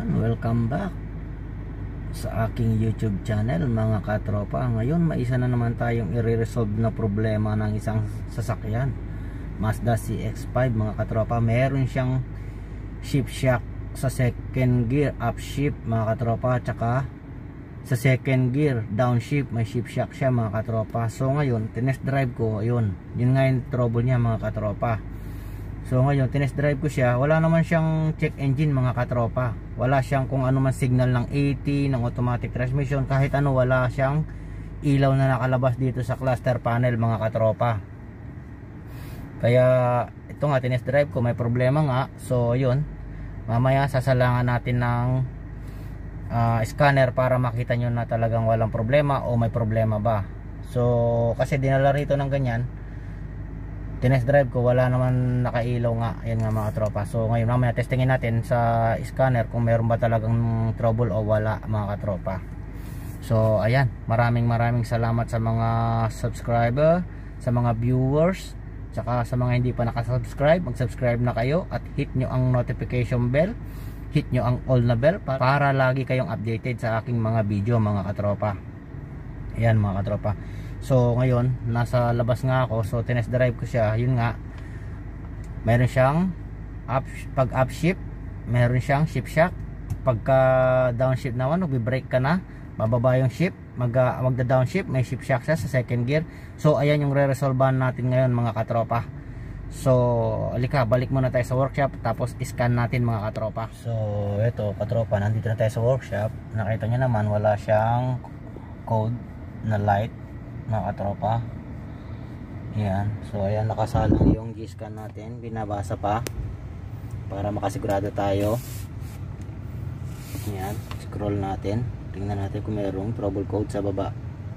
Ayan, welcome back sa aking YouTube channel mga katropa. Ngayon may isa na naman tayong i-resolve na problema ng isang sasakyan, Mazda CX-5 mga katropa. Meron siyang shift shock sa second gear upshift mga katropa, tsaka sa second gear downshift may shift shock siya mga katropa. So ngayon tinest drive ko, yun nga yung trouble niya mga katropa. So ngayon tinest drive ko siya, wala naman siyang check engine mga katropa, wala siyang kung ano man signal ng 80 ng automatic transmission, kahit ano wala siyang ilaw na nakalabas dito sa cluster panel mga katropa. Kaya ito nga tinest drive ko, may problema nga. So yun, mamaya sasalangan natin ng scanner para makita nyo na talagang walang problema o may problema ba. So kasi dinala rito ng ganyan, tinest drive ko, wala naman nakailaw nga. Yan nga mga tropa. So ngayon mamaya testingin natin sa scanner kung meron ba talagang trouble o wala mga katropa. So ayan, maraming salamat sa mga subscriber, sa mga viewers, saka sa mga hindi pa nakasubscribe, mag-subscribe na kayo at hit nyo ang notification bell, hit nyo ang all na bell para lagi kayong updated sa aking mga video mga katropa. Ayan mga katropa. So ngayon nasa labas nga ako, so tinest drive ko siya. Yun nga, meron siyang pag upshift meron siyang shift shock. Pagka downshift naman, magbe-brake ka na, bababa yung shift, magda downshift, may shift shock siya sa second gear. So ayan yung re-resolvean natin ngayon mga katropa. So alika, balik muna tayo sa workshop, tapos scan natin mga katropa. So eto katropa, nandito na tayo sa workshop. Nakita nyo naman wala siyang code na light mga katropa. Ayan, so ayan, nakasalang yung G-scan natin, binabasa pa para makasigurado tayo. Ayan, scroll natin, tingnan natin kung mayroong trouble code sa baba.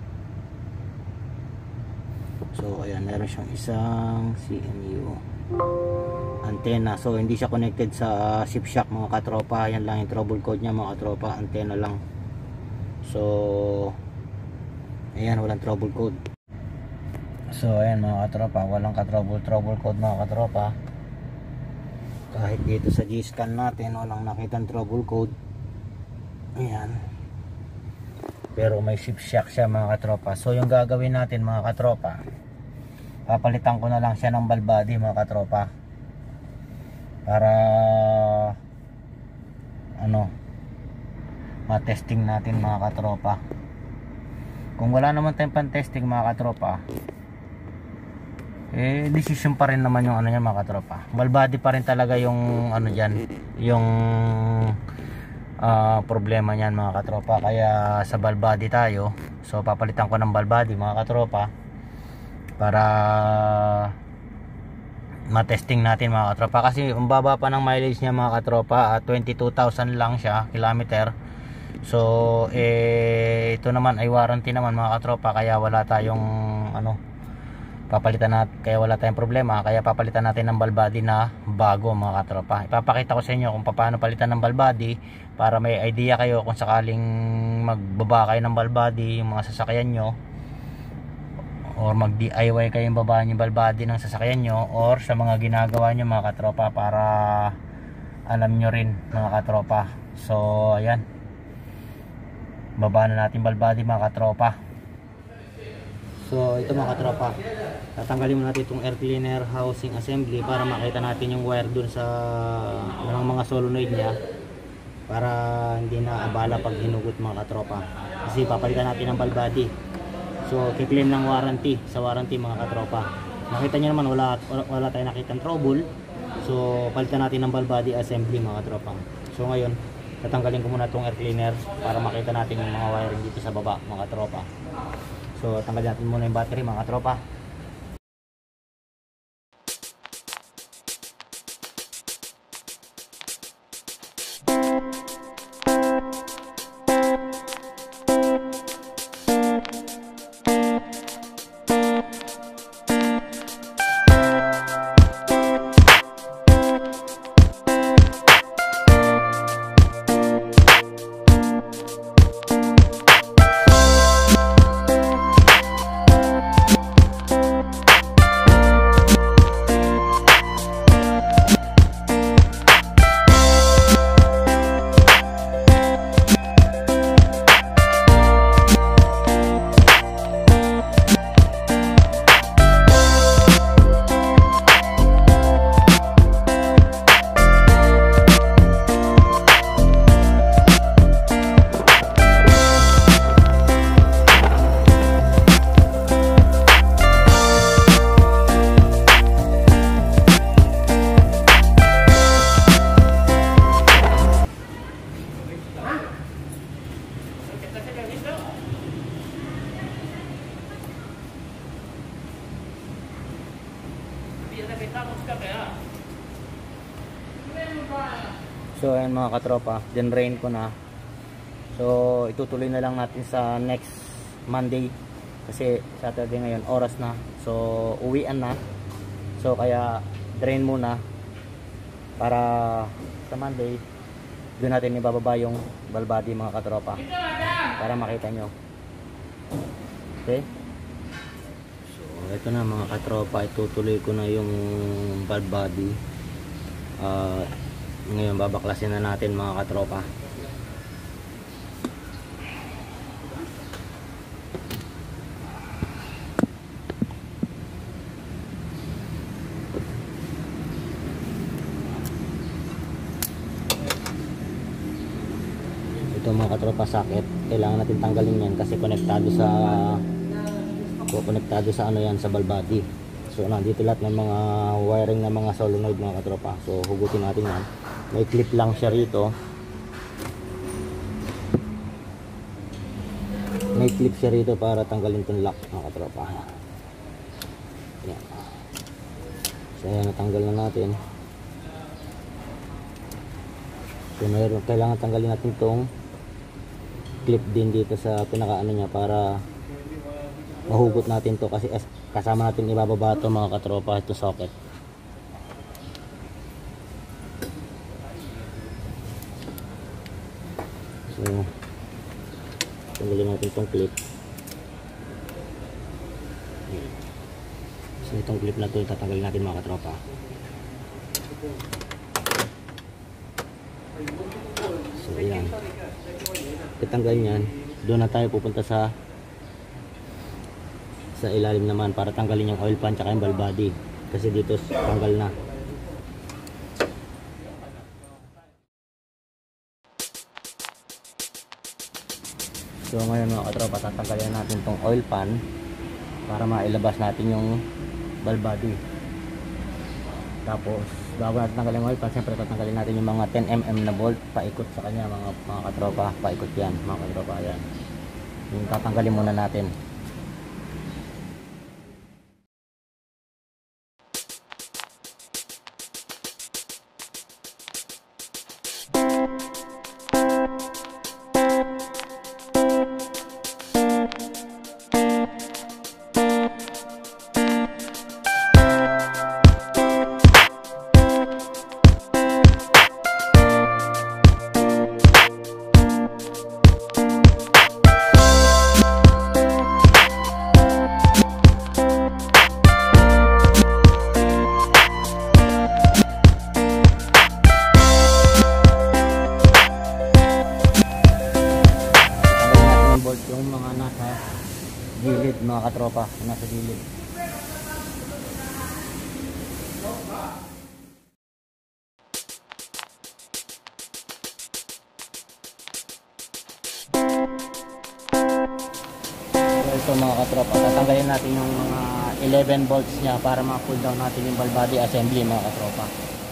So ayan, meron siyang isang CMU antenna, so hindi siya connected sa shift shock mga katropa. Yan lang yung trouble code niya mga katropa, antenna lang. So ayan, walang trouble code. So ayan mga katropa, walang trouble code mga katropa. Kahit dito sa G-scan natin walang nakitang trouble code. Ayan, pero may shift shock siya mga katropa. So yung gagawin natin mga katropa, papalitan ko na lang siya ng ball body mga katropa, para ano, matesting natin mga katropa. Kung wala naman tayong pan-testing mga katropa, decision pa rin naman yung ano niya mga katropa. Ball body pa rin talaga yung ano diyan, yung problema niyan mga katropa. Kaya sa ball body tayo. So papalitan ko ng ball body mga katropa para matesting natin mga katropa. Kasi ang baba pa ng mileage niya mga katropa, 22,000 lang siya kilometer. So ito naman ay warranty naman mga katropa, kaya wala tayong ano, papalitan natin, kaya wala tayong problema. Kaya papalitan natin ng ball body na bago mga katropa. Ipapakita ko sa inyo kung paano palitan ng ball body para may idea kayo kung sakaling magbaba kayo ng ball body yung mga sasakyan nyo, or mag DIY kayong babaan yung ball body ng sasakyan nyo, or sa mga ginagawa nyo mga katropa, para alam nyo rin mga katropa. So ayan, baba na natin ball body mga katropa. So ito mga katropa, tatanggalin mo natin itong air cleaner housing assembly para makita natin yung wire dun sa mga solenoid niya, para hindi na abala pag hinugot mga katropa. Kasi papalitan natin ng ball body, so kiklaim ng warranty sa warranty mga katropa. Nakita nyo naman wala tayong nakitang trouble. So palitan natin ng ball body assembly mga katropa. So ngayon tatanggalin ko muna itong air cleaner para makita natin yung mga wiring dito sa baba mga tropa. So tanggalin natin muna yung battery mga tropa. So ayan mga katropa, din-rain ko na. So itutuloy na lang natin sa next Monday kasi Saturday ngayon, oras na. So uwian na. So kaya drain muna para sa Monday doon natin ibababa yung ball body mga katropa para makita nyo. Okay, so ito na mga katropa, itutuloy ko na yung ball body. Ngayon babaklasin na natin mga katropa. Ito mga katropa, socket, kailangan natin tanggalin yan kasi konektado sa ano yan, sa ball body. So nandito lahat ng mga wiring ng mga solenoid mga katropa. So hugutin natin yan. May clip lang siya rito. May clip siya rito para tanggalin itong lock mga katropa. Yan. So ayan, natanggal na natin. So kailangan tanggalin natin itong clip din dito sa pinakaano niya para mahugot natin to kasi kasama natin ibababa ito mga katropa, ito socket. So tanggalin natin itong clip. So itong clip na ito tatanggalin natin mga katropa. So ayan, itanggal nyan, doon na tayo pupunta sa ilalim naman para tanggalin yung oil pan tsaka yung ball body kasi dito tanggal na. So ngayon mga katropa, tatanggalin natin tong oil pan para mailabas natin yung ball body. Tapos bago natin tanggalin yung oil pan, siyempre tatanggalin natin yung mga 10mm na bolt paikot sa kanya mga katropa, paikot yan mga katropa. Yan yung tatanggalin muna natin. Yung mga nasa gilid mga katropa, nasa gilid. So ito mga katropa, tatanggalin natin yung mga 11 volts nya para ma-pull down natin yung ball body assembly mga katropa.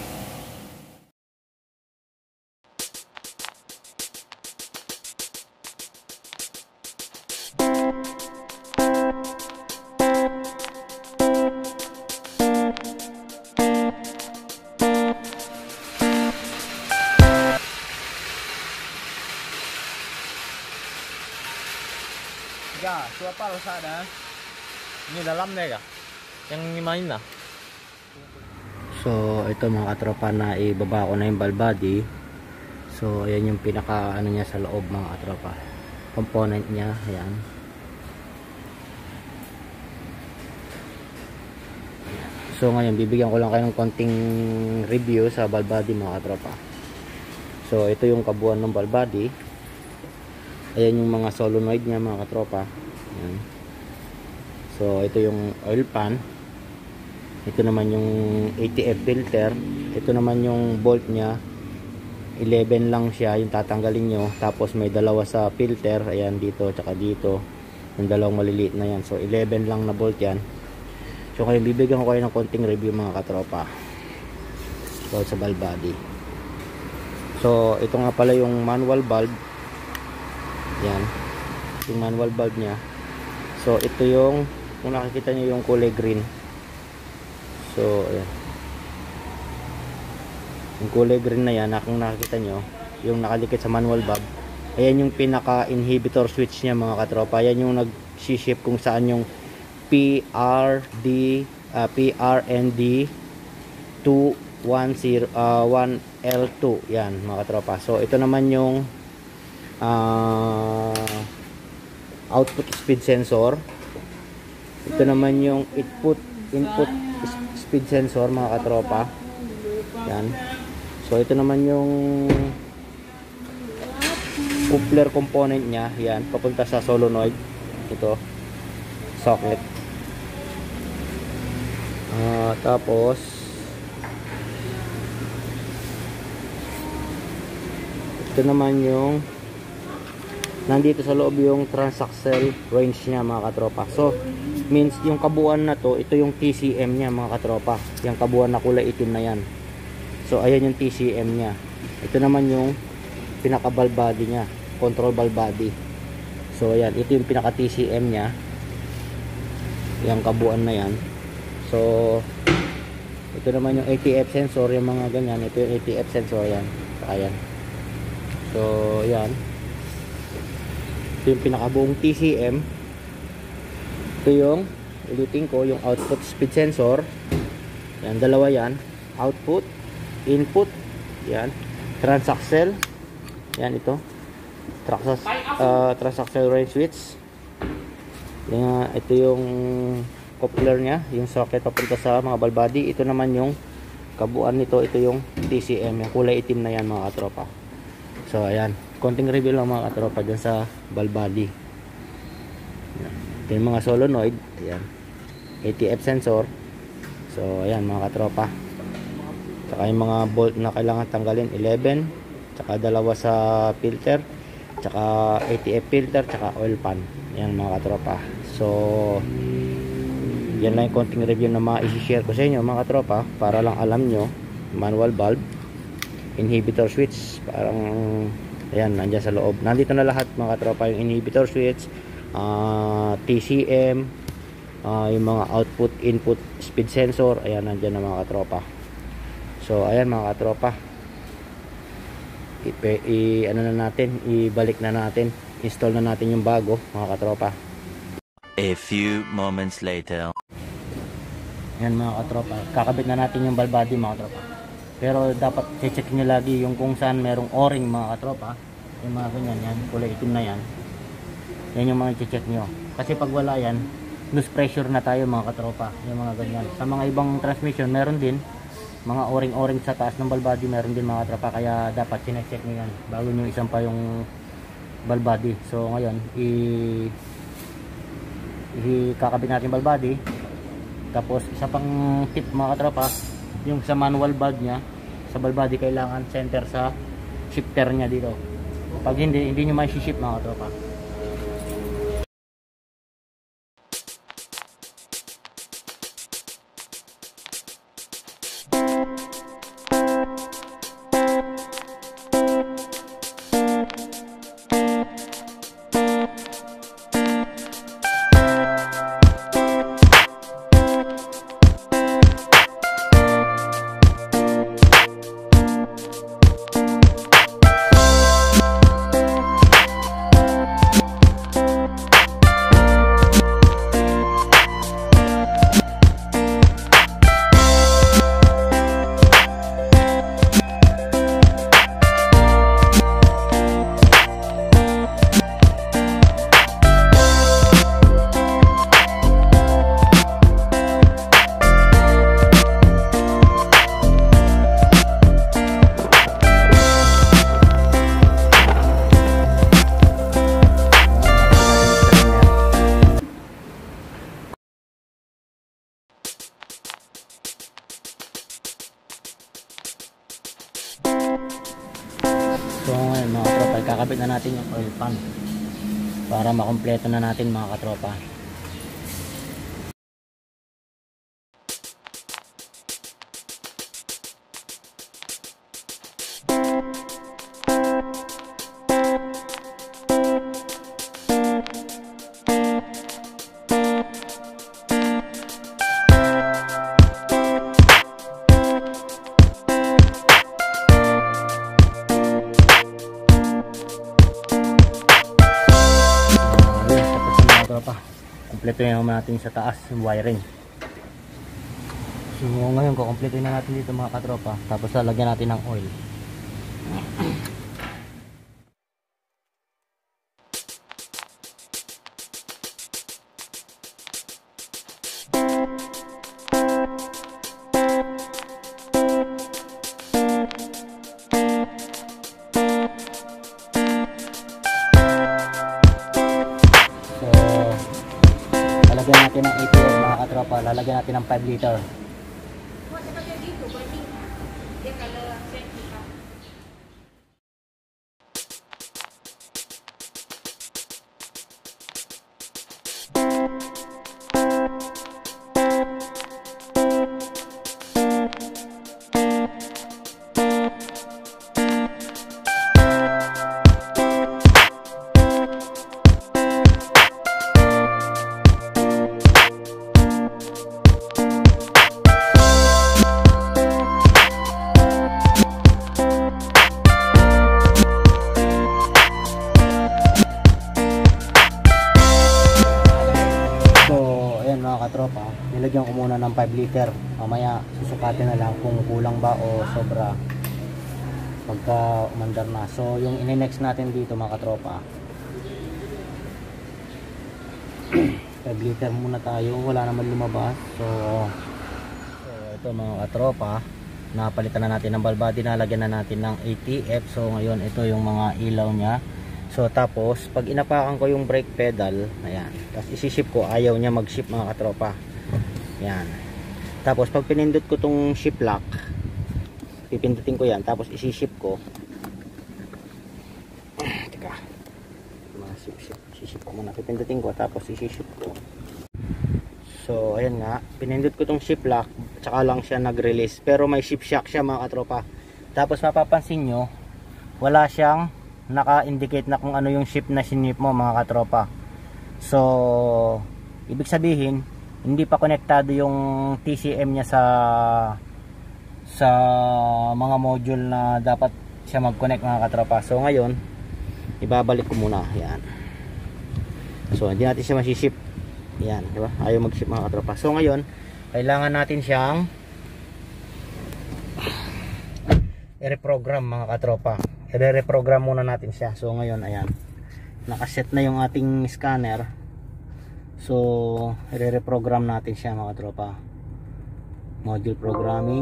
Ya, suapa lo sana. Ini dalam deh ya. Yang main lah. So ito mga katropa, na ibaba ko na yung ball body. So ayan yung pinaka ano niya sa loob mga katropa, component niya. Ayan. So ngayon bibigyan ko lang kayo ng konting review sa ball body mga katropa. So ito yung kabuuan ng ball body. Ayan yung mga solenoid niya mga katropa. Ayan. So ito yung oil pan. Ito naman yung ATF filter. Ito naman yung bolt niya. 11 lang siya yung tatanggalin nyo. Tapos may dalawa sa filter. Ayan dito tsaka dito. Yung dalawang maliliit na yan. So 11 lang na bolt yan. So kayo bibigyan ko kayo ng konting review mga katropa about sa ball body. So ito nga pala yung manual valve. Yan yung manual valve nya. So ito yung, kung nakikita nyo yung kulay green. So ayan. Yung kulay green na yan, kung nakikita nyo, yung nakadikit sa manual valve, ayan yung pinaka inhibitor switch niya mga katropa. Yan yung nag-shift kung saan yung PRND 1L2 yan mga katropa. So ito naman yung output speed sensor. Ito naman yung input speed sensor mga katropa. Yan. So ito naman yung coupler component niya, yan, papunta sa solenoid. Ito socket. Tapos ito naman yung nandito sa loob yung transaxle range niya mga katropa. So means yung kabuuan na to, ito yung TCM niya mga katropa. Yung kabuuan na kulay itim na yan. So ayan yung TCM niya. Ito naman yung pinaka valve body niya, control valve body. So ayan, ito yung pinaka TCM niya. Yung kabuuan na yan. So ito naman yung ATF sensor, yung mga ganyan. Ito yung ATF sensor yan. Ayan. So ayan. Ito yung pinakabuong TCM. Ito yung ulitin ko, yung output speed sensor. Yan, dalawa yan. Output, input. Yan. Transaxle. Yan ito. Transaxle range switch. Yan, ito yung coupler nya, yung socket papunta sa mga valve body. Ito naman yung kabuuan nito, ito yung TCM, yung kulay itim na yan mga katropa. So ayan, konting review lang mga katropa dyan sa valve body. Yan. Ito yung mga solenoid, ayan, ATF sensor. So ayan mga katropa, tsaka yung mga bolt na kailangan tanggalin, 11, tsaka dalawa sa filter, tsaka ATF filter, tsaka oil pan. Ayan mga katropa. So yan lang yung konting review na ma-share ko sa inyo mga katropa, para lang alam nyo. Manual valve, inhibitor switch, parang ayan, nandyan sa loob. Nandito na lahat mga katropa, yung inhibitor switch, TCM, yung mga output input speed sensor, ayan, nandyan na mga katropa. So ayan mga katropa, ano na natin, ibalik na natin, install na natin yung bago mga katropa. A few moments later. Yan mga katropa, kakabit na natin yung valve body mga katropa. Pero dapat check nyo lagi yung kung saan merong o-ring mga katropa. Yung mga ganyan, yan, kulay itim na yan. Yan yung mga check nyo. Kasi pag wala yan, loose pressure na tayo mga katropa. Yung mga ganyan. Sa mga ibang transmission, meron din. Mga o-ring sa taas ng valve body, meron din mga katropa. Kaya dapat check nyo yan bago nyo isang pa yung valve body. So ngayon, kakabit natin valve body. Tapos isa pang tip mga katropa, yung sa manual valve nya, sa valve body kailangan center sa shifter nya dito. Pag hindi nyo may shift mga katropa. So ngayon mga katropa, kakabit na natin yung oil pan para makompleto na natin mga katropa. kukumpletuhin naman natin sa taas yung wiring. So ngayon kukumpletuhin na natin dito mga katropa, tapos lalagyan natin ng oil. Lalagyan natin ng 80 mga katropa, lalagyan natin ng 5 liter. Katropa, nilagyan ko muna ng 5 liter. Mamaya susukatin na lang kung kulang ba o sobra pagka umandar na. So yung ine-next natin dito mga katropa, 5 liter muna tayo, wala naman lumabas. So ito mga katropa, napalitan na natin ng ball body, nalagyan na natin ng ATF. So ngayon ito yung mga ilaw nya. So tapos pag inapakan ko yung brake pedal, ayan, tapos isi-shift ko, ayaw niya mag-shift mga katropa. Ayan. Tapos pag pinindot ko tong shift lock, pipindutin ko yan, tapos isi-shift ko. Teka. Isi-shift ko muna, pipindutin ko tapos isi-shift ko. So ayan nga, pinindot ko tong shift lock, tsaka lang siya nag-release, pero may shift shock siya mga katropa. Tapos mapapansin nyo, wala siyang naka-indicate na kung ano yung shift na sinip mo mga katropa. So ibig sabihin hindi pa konektado yung TCM niya sa mga module na dapat siya mag-connect mga katropa. So ngayon ibabalik ko muna, yan. So hindi natin siya masi-shift, yan, di ba? Ayaw mag-shift mga katropa. So ngayon kailangan natin siyang i-reprogram mga katropa. I-reprogram muna natin siya. So ngayon ayan, nakaset na yung ating scanner. So i-reprogram natin siya mga katropa. Module programming.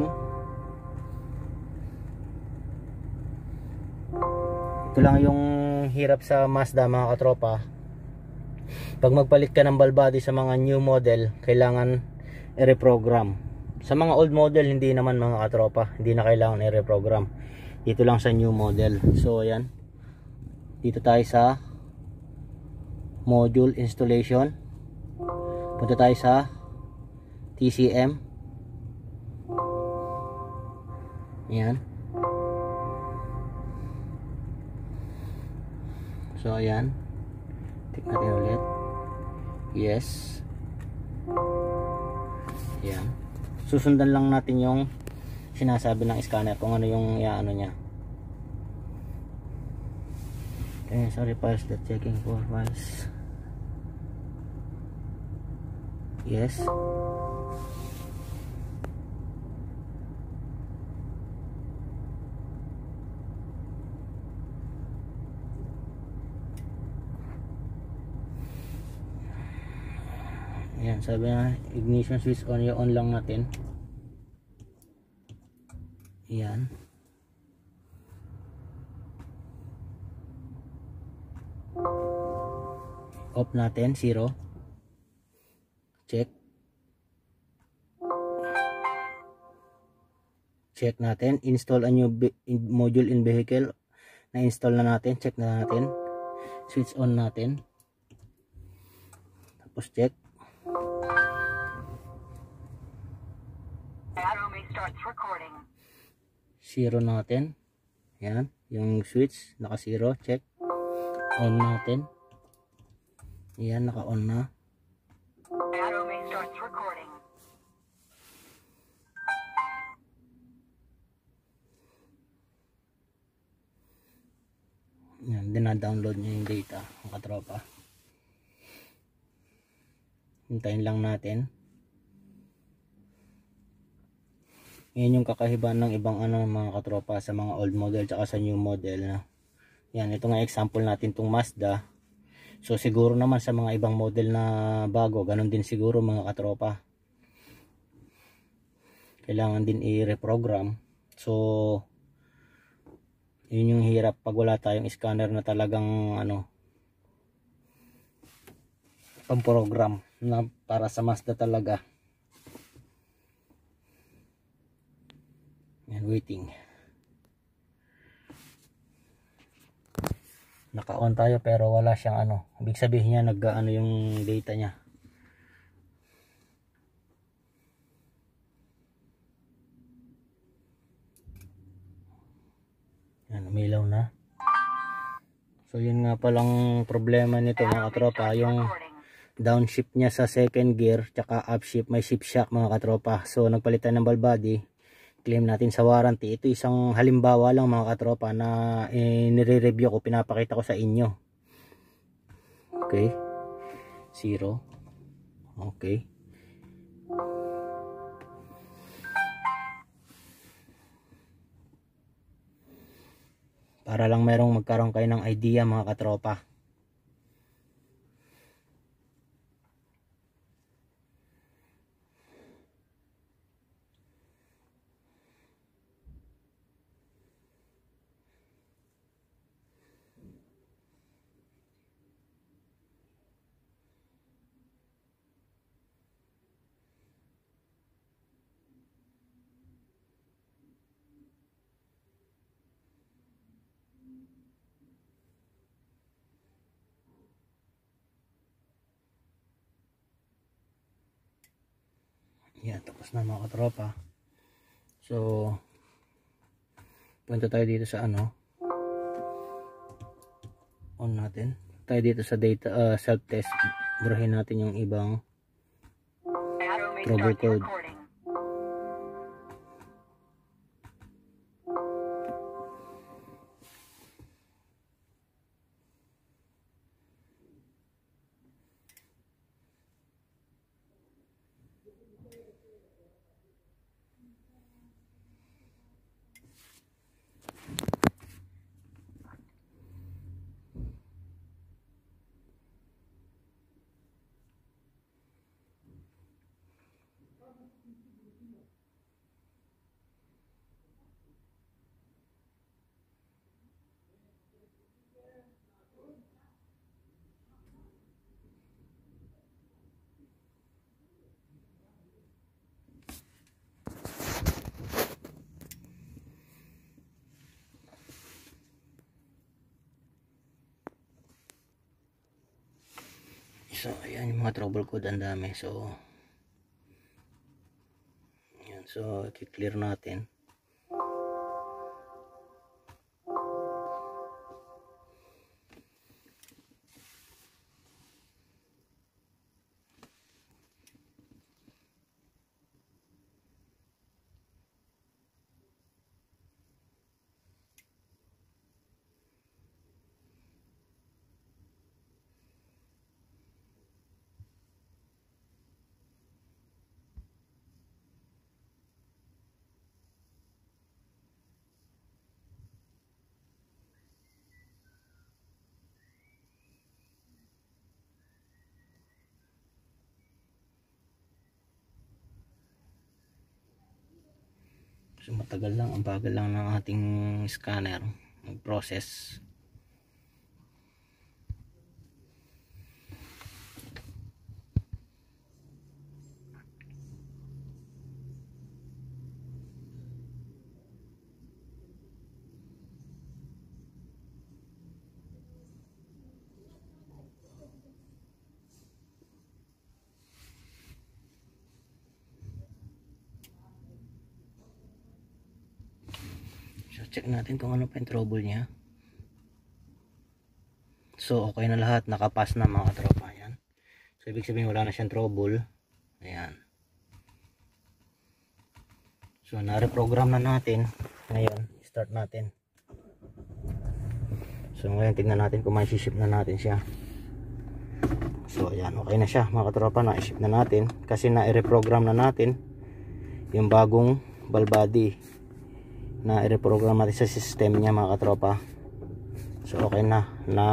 Ito lang yung hirap sa Mazda mga katropa. Pag magpalit ka ng ball body sa mga new model, kailangan i-reprogram. Sa mga old model hindi naman mga katropa, hindi na kailangan i-reprogram. Dito lang sa new model. So ayan, dito tayo sa module installation, punta tayo sa TCM. Ayan. So ayan, tick natin ulit. Yes. Ayan, susundan lang natin yung sinasabi ng scanner kung ano yung ano niya. Okay, sorry, files that checking for files. Yes. Ayan, sabi na ignition switch on, yung on lang natin. Ayan. Off natin, 0. Check. Check natin. Install a new module in vehicle. Na-install na natin. Check na natin. Switch on natin. Tapos check. Recording. 0 natin. Yan, yung switch naka 0, check. On natin. Yan, naka on na. Yan, dina-download niya yung data, ang katropa. Hintayin lang natin. Yan yung kakahiban ng ibang mga katropa sa mga old model tsaka sa new model na. Yan, ito nga example natin tong Mazda. So siguro naman sa mga ibang model na bago, ganun din siguro mga katropa. Kailangan din i-reprogram. So yun yung hirap pag wala tayong scanner na talagang pang-program na para sa Mazda talaga. Yan, waiting. Naka-on tayo pero wala siyang ibig sabihin niya nag-ano yung data niya. Yan, umilaw na. So yun nga palang problema nito mga katropa, yung downshift niya sa second gear tsaka upshift, may shift shock mga katropa. So nagpalitan ng ball body, claim natin sa warranty. Ito isang halimbawa lang mga katropa na nire-review ko, pinapakita ko sa inyo. Okay, 0. Okay, para lang merong magkaroon kayo ng idea mga katropa. Yan, tapos na mga katropa. So punta tayo dito sa on natin tayo dito sa data self test. Burahin natin yung ibang trouble code. So ayan yung mga trouble code, ang dami. So ayan, so i-clear natin. So matagal lang, ang bagal lang ng ating scanner mag-process. Check natin kung ano pa yung trouble niya. So okay na lahat, nakapass na mga katropa. Yan. So ibig sabihin wala na siyang trouble. Ayan. So na-reprogram na natin. Ngayon, start natin. So ngayon tignan natin kung may ship na natin siya. So ayan, okay na siya mga katropa, na-ship na natin kasi na-reprogram na natin yung bagong ball body, na-reprogram natin sa system niya mga katropa. So okay na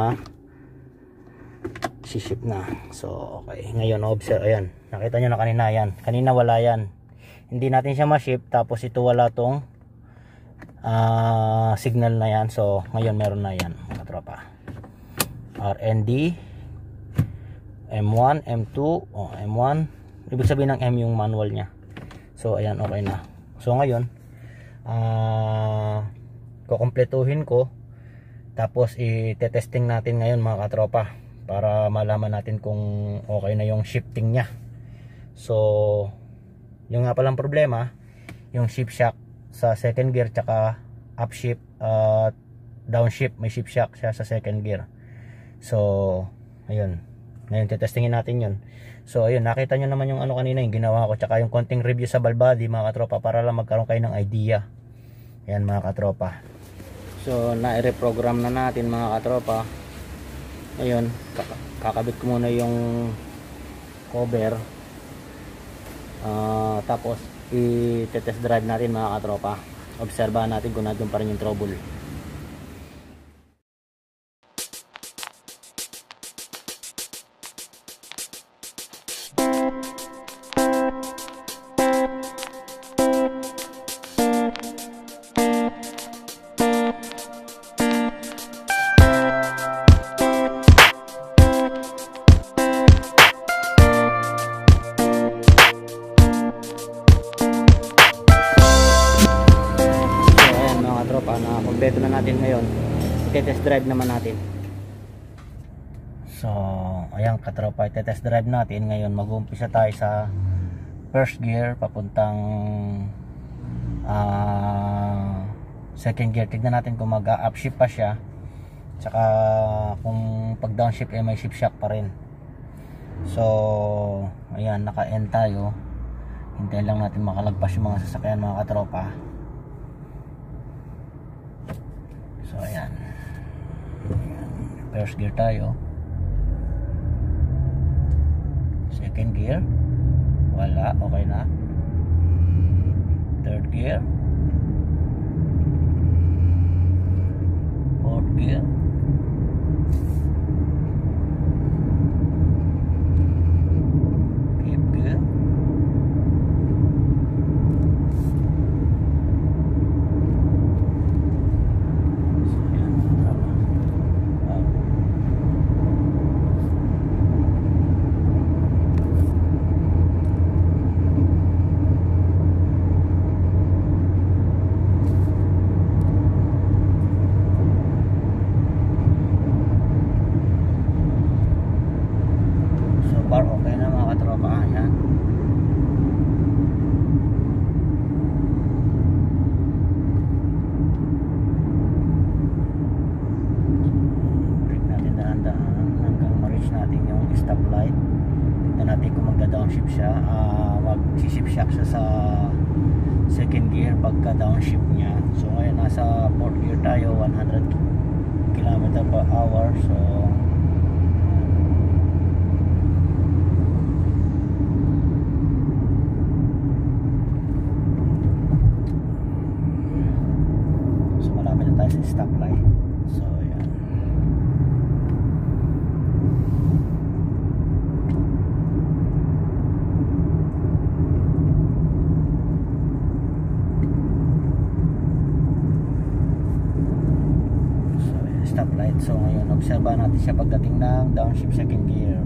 ship na. So okay, ngayon observe, ayan, nakita nyo na kanina, yan kanina wala yan, hindi natin siya ma-ship, tapos ito wala tong signal na yan. So ngayon meron na yan mga katropa, RND M1, M2, M1, ibig sabihin ng M yung manual nya. So ayan, okay na. So ngayon kukumpletuhin ko, tapos i-testing natin ngayon mga katropa, para malaman natin kung okay na yung shifting nya. So yung nga palang problema, yung shift shock sa second gear tsaka upshift at downshift, may shift shock siya sa second gear. So ayun, ngayon tetestingin natin yun. So ayun, nakita nyo naman yung ano kanina, yung ginawa ko, tsaka yung konting review sa ball body mga katropa, para lang magkaroon kayo ng idea. Yan mga katropa. So na-reprogram na natin mga katropa. Ayun, kakabit ko muna yung cover, tapos i-test drive natin mga katropa. Obserbahan natin kung nandun pa rin yung trouble. Na kompleto na natin ngayon, i-test drive naman natin. So ayan katropa, i-test drive natin ngayon. Mag-uumpisa tayo sa first gear papuntang second gear. Tignan natin kung mag-upshift pa siya, tsaka kung pag downshift may shift shock pa rin. So ayan, naka-end tayo. Hintayin lang natin makalagpas yung mga sasakyan mga katropa. So ayan, first gear tayo, second gear wala, okay na. Third gear, fourth gear, fifth gear, okay na mga katropa. Ayan, brake natin dahan-dahan hanggang ma-reach natin yung stoplight. Tignan natin kung magda-downshift siya. Mag-shift shock siya sa second gear pagka downshift nya. So ngayon nasa fourth gear tayo, 100 km/h. So malapit na tayo sa stoplight. So ayan, stoplight. So ngayon, obserbahan natin siya pagdating ng downshift second gear.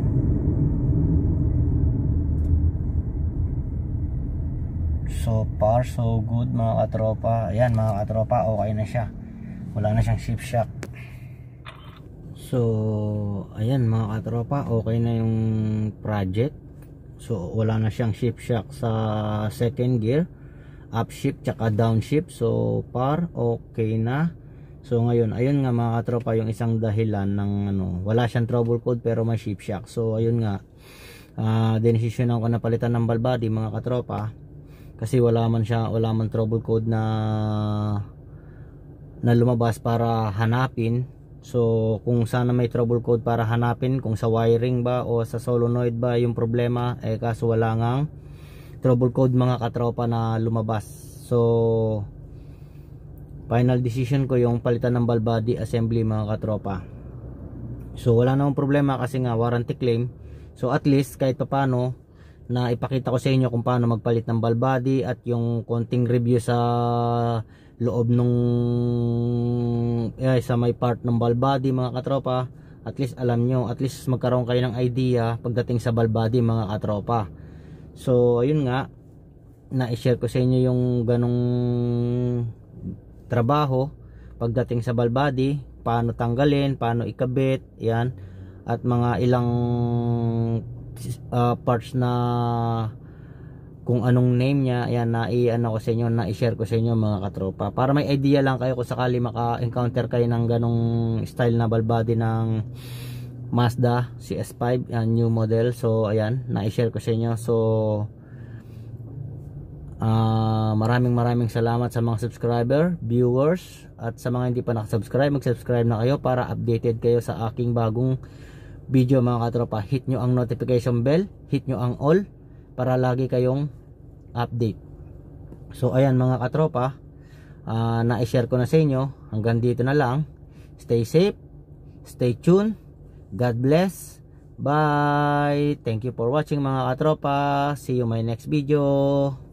So far so good mga katropa. Ayan mga katropa, okay na siya, wala na siyang shift shock. So ayan mga katropa, okay na yung project. So wala na siyang shift shock sa second gear, upshift tsaka downshift. So far okay na. So ngayon, ayun nga mga katropa, yung isang dahilan ng wala siyang trouble code pero may shift shock. So ayun nga, dinesisyonan ko na palitan ng ball body mga katropa, kasi wala man trouble code na lumabas para hanapin So kung sana may trouble code para hanapin kung sa wiring ba o sa solenoid ba yung problema, kaso wala ngang trouble code mga katropa na lumabas. So final decision ko yung palitan ng ball body assembly mga katropa. So wala namang problema kasi nga warranty claim. So at least kahit paano na ipakita ko sa inyo kung paano magpalit ng ball body at yung konting review sa loob nung sa may part ng ball body mga katropa. At least alam nyo, at least magkaroon kayo ng idea pagdating sa ball body mga katropa. So ayun nga, na-share ko sa inyo yung ganong trabaho pagdating sa ball body, paano tanggalin, paano ikabit, yan, at mga ilang parts na kung anong name niya, yan, na-i-ano ko sa inyo, na-i-share ko sa inyo mga katropa, para may idea lang kayo kung sakali maka-encounter kayo ng ganong style na ball body ng Mazda CS5, yan, new model. So ayan, na-i-share ko sa inyo. So maraming salamat sa mga subscriber, viewers, at sa mga hindi pa nakasubscribe, mag-subscribe na kayo para updated kayo sa aking bagong video mga katropa. Hit nyo ang notification bell, hit nyo ang all para lagi kayong update. So ayan mga katropa, na-share ko na sa inyo. Hanggang dito na lang. Stay safe, stay tuned, God bless, bye. Thank you for watching mga katropa. See you my next video.